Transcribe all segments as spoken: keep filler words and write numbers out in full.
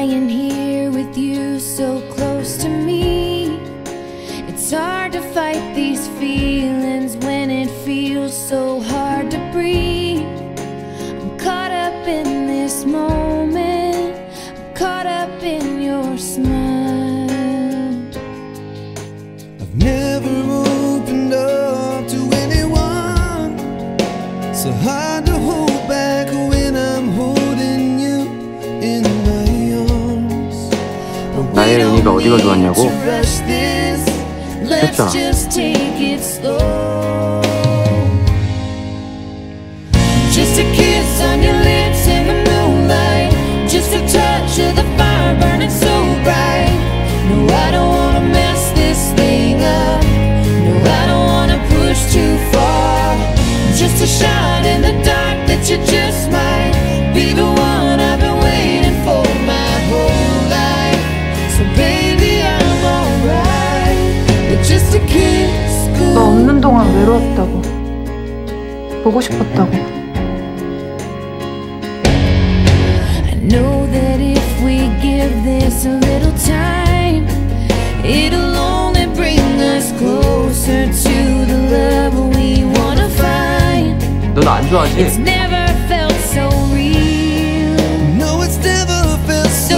lying here with you so close to me. It's hard to fight these feelings when it feels so hard to breathe. I'm caught up in this moment, I'm caught up in your smile. I've never opened up to anyone, so hard to hold back when I'm holding you in my arms. 나의 은희가 어디가 좋았냐고? Let's just take it slow. Just a kiss on your lips in the moonlight, just a touch of the fire burning so bright. No, I don't wanna mess this thing up. No, I don't wanna push too far. Just a shot in the dark that you just might be the one I've been waiting for my whole life. So baby, I'm alright with just a kiss. 너 없는 동안 외로웠다고, 보고 싶었다고. I know that if we give this a little time, it'll only bring us closer to the love we wanna find. 너 나 안 좋아하지? It's never felt so real. No, it's never felt so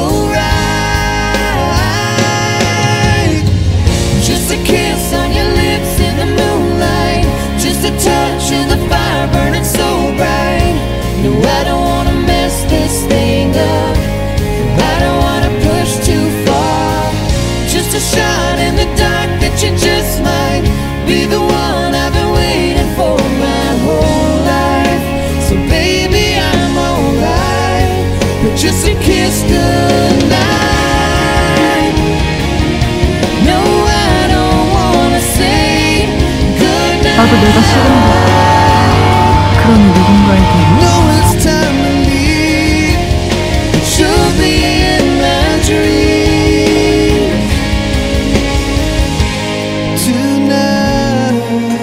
right. Just a kiss on your lips in the moonlight, just a touch of the fire burning so bright. No, I don't wanna mess this thing up. I don't wanna push too far. Just a shot in the dark that you just might be the one I've been waiting for my whole life. So baby, I'm alright with just a kiss goodnight. No, I don't wanna say goodnight. 나도 내가 싫은데 그런 누군가에게 No, it's time to leave, but you'll be in my dreams tonight.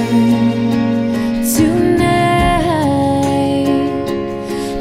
Tonight,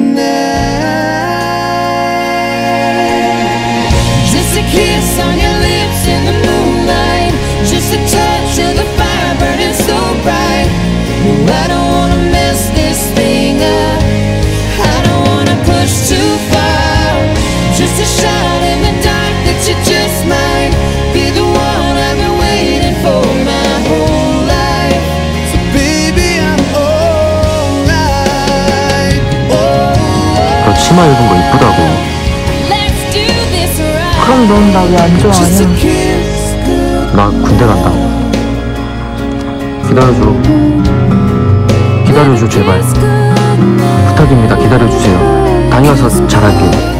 Tonight. just a kiss on your lips in the moonlight, just a touch of the fire burning so bright. No, I don't wanna mess this thing up. I don't wanna push too far. Just a shot in the dark that you just might be the one I've been waiting for my whole life. So baby, I'm alright. 너 치마 입은 거 이쁘다고. Let's do this right. 그럼 넌 나 왜 안 Just a 좋아하냐? kiss goodnight. 나 군대 간다. 기다려줘. 기다려줘 제발. 부탁입니다. 기다려주세요. 다녀와서 잘할게요.